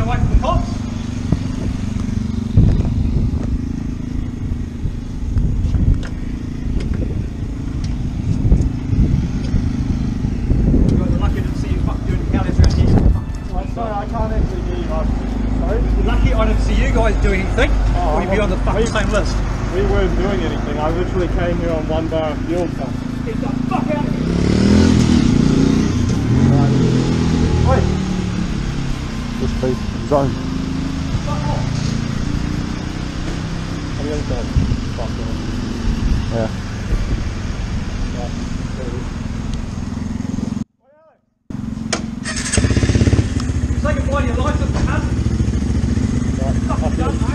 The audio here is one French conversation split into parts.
gonna wait for the cops. You guys are lucky to see you fucking doing counties around here. Sorry, I can't actually hear you. Sorry? You're lucky I didn't see you guys do anything, or you'd be on the fucking same list. We weren't doing anything. I literally came here on 1 bar of fuel stuff. Get the fuck out of here! Oi! This piece, zone. Fuck off! I'm gonna go. Fuck off. Yeah. Right, there it is. You say goodbye to your license, cunt. Right, Fucking done, mate.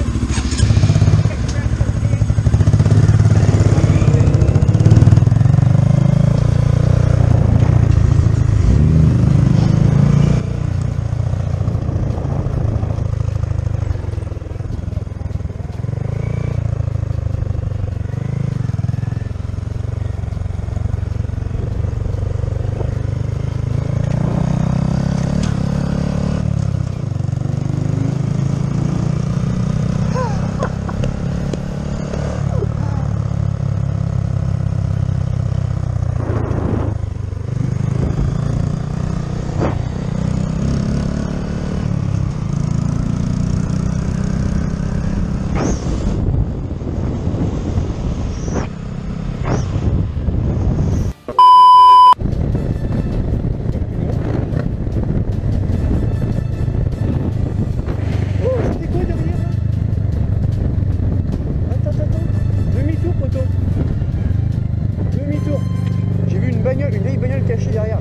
Une vieille bagnole cachée derrière là.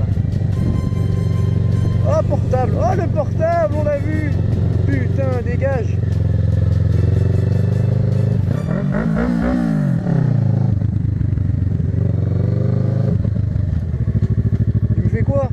Oh portable, oh le portable, on l'a vu. Putain, dégage. Il me fait quoi?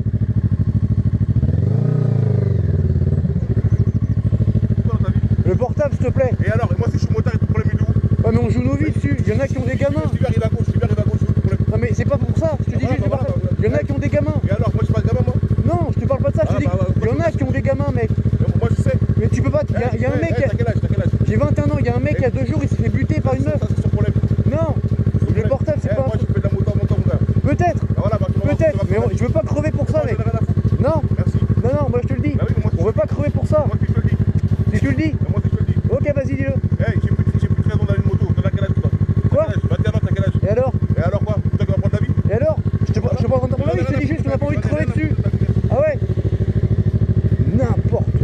Le portable s'il te plaît. Et alors, et moi si je suis motard, et tout problème il est où? Ouais mais on joue nos vies dessus, il y en a qui ont des gamins. Si tu arrives à gauche, Non mais c'est pas pour ça, je te dis juste, il y en a qui ont des gamins. Et alors, moi je suis pas gamin moi? Non, je te parle pas de ça, je te dis qu'il y en a qui ont des gamins mec. Moi je sais. Mais tu peux pas, il y a un mec, T'as quel âge? j'ai 21 ans, il y a un mec il y a 2 jours, il s'est fait buter par une meuf. Ça c'est son problème. Non, le portable c'est pas un Moi truc. je fais de la moto à mon temps mon gars. Peut-être, Voilà, bah, peut-être, mais je veux pas crever pour ça mec. Non, Merci. non, moi je te le dis, Bah oui, moi, on veut pas crever pour ça. Moi je te le dis. Si tu le dis, Moi je te le dis. ok vas-y dis-le. Hey, j'ai plus de 13 ans dans une moto. T'as quel âge toi? Quoi? 21 ans, t'as quel âge? Et alors? Et alors quoi? Tu vas prendre la vie? Et alors? Je te prends dans ton avis, je te dis juste qu'on a pas envie de crever dessus. Ah ouais? N'importe.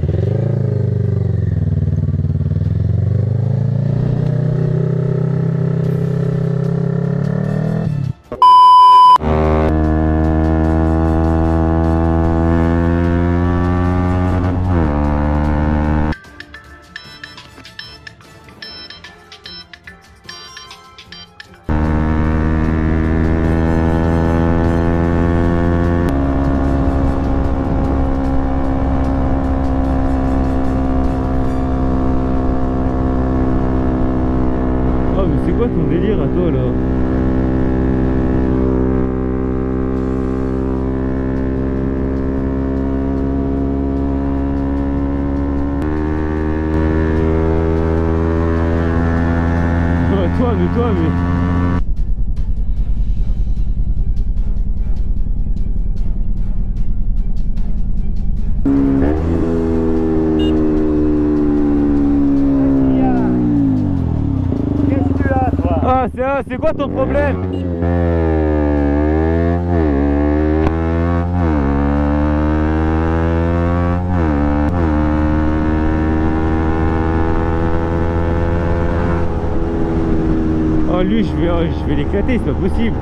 C'est quoi ton délire à toi là? Toi mais... Ah, c'est quoi ton problème? Oh lui, je vais l'éclater, c'est pas possible.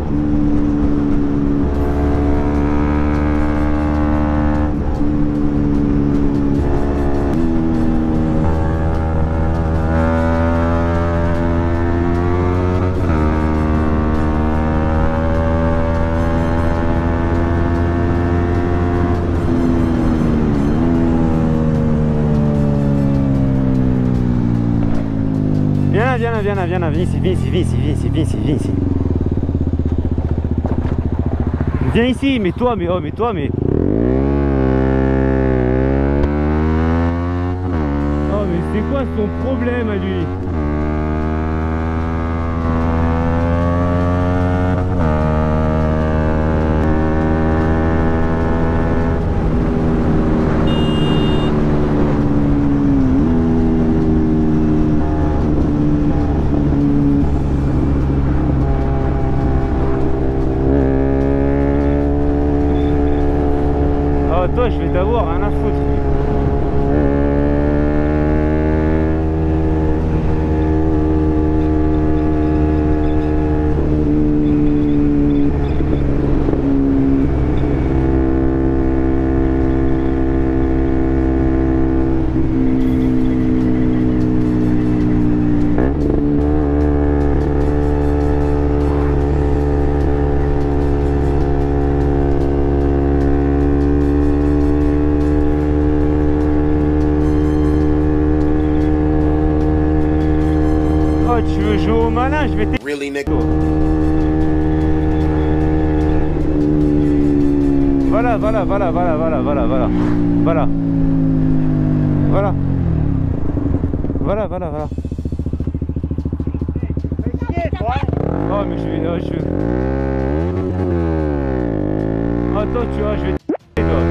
Viens ici. Viens ici, mais toi, mais... quoi son problème à lui? Oh toi, je vais t'avoir rien à foutre. Tu veux jouer au malin, je vais t'aider. Really, nigga? Voilà. Voilà. Oh mais je vais... Attends, tu vois, je vais t'aider, toi.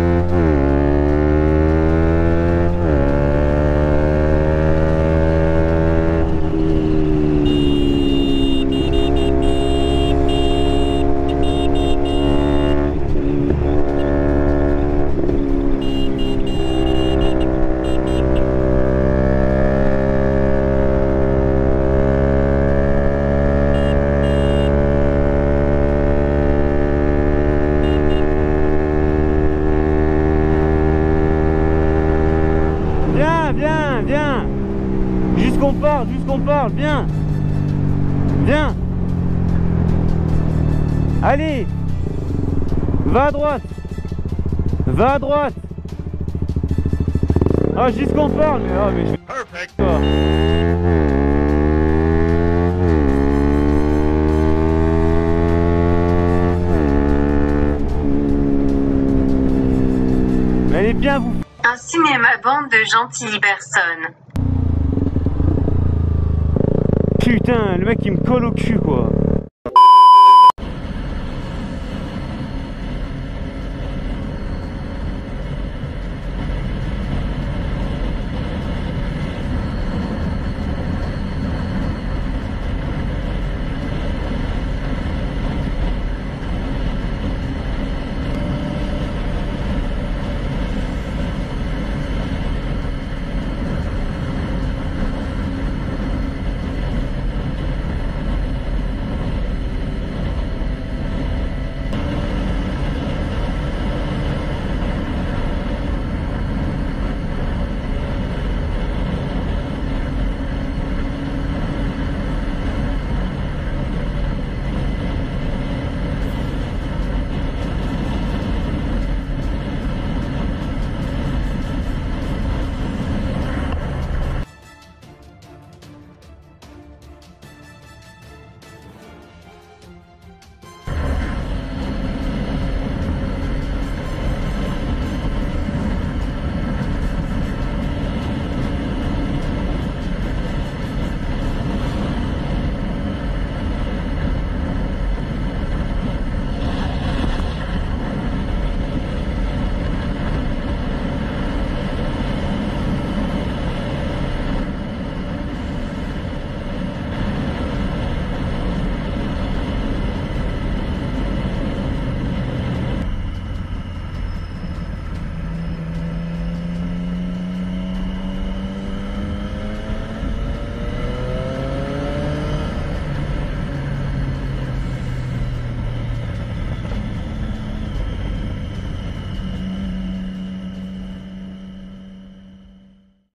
Viens. Jusqu'on parle, viens. Allez. Va à droite. Ah, jusqu'on parle, mais je... Perfect. Toi. Mais allez bien, vous. Un cinéma bande de gentilles personnes. Putain, le mec il me colle au cul quoi.